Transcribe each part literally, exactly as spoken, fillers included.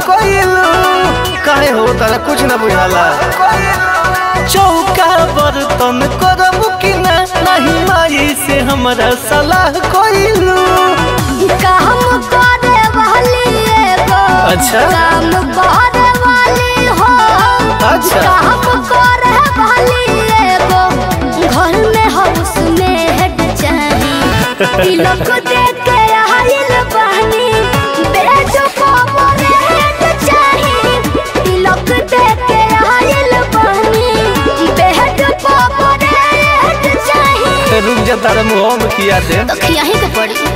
कोइलू काहे हो तारा कुछ ना बुझाला चौका बर्तन करब कि ना नहीं माई से हमरा सलाह कोइलू काम करे वाली एगो अच्छा काम करे वाली हो अच्छा काम करे वाली एगो घर में हाउस में हेड चाहिए तिलक दे के आइल बहनी बेजो पावर हेड चाहिए तिलक दे के आइल बहनी बेहद पावर हेड चाहिए रुक जा तारा मुंह में किया दे तो खियाही के पड़ी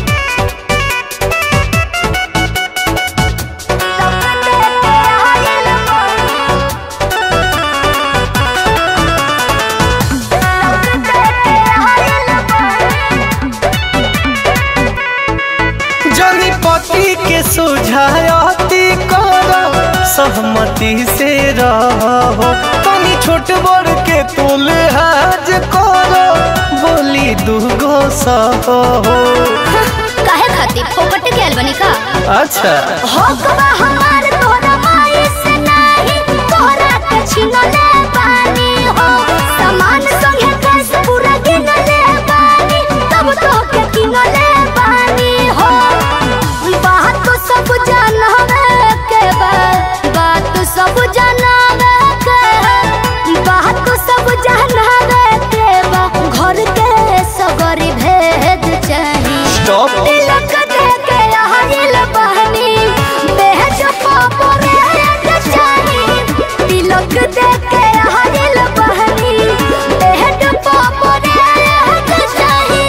के सुझायती करो सहमति से रहो तनी छोट बड़ के तुल हाज करो बोली दूगो सहो काहे खातिर फोकट के अलबनी का अच्छा हो कबा हमार तोरा माई से नहीं तोरा के छीन ले पानी हो सामान संगे कैस पूरा गिन ले पानी तब तो के किन ले पानी हो बात तो सब जानवे के बा बात तो सब जानवे के बात तो सब जानवे के बा घर के सगरी भेद चाहिए स्टॉप तिलक दे के आइल बहनी बेहद पापर हेड चाहिए तिलक दे के आइल बहनी बेहद पापर हेड चाहिए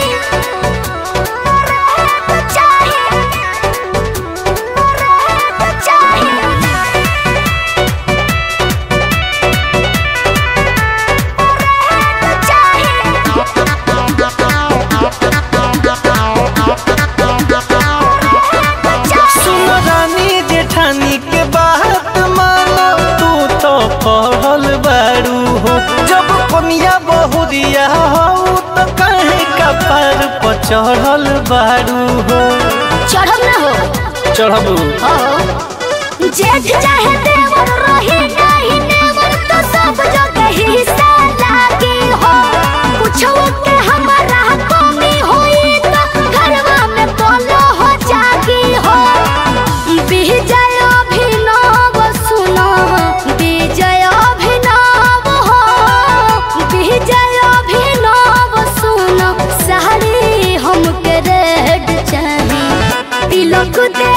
जेठानी के बात मानो तू तो पढ़ल बारू हो जब कनिया बहुरिया हो तो कहे कपार पर चढ़ल बारू हो चढ़ब ना हो चढ़बू हो जेठ चाहे देवर रही नहीं नेवर तो सब जगह हिस्सा लागी हो कुछो के हमारा कमी होई तो घरवा में बोलो हो जागी हो विजय अभिनव सुनो विजय अभिनव हो विजय अभिनव सुनो साड़ी हमके रेड चाहिए तिलक दे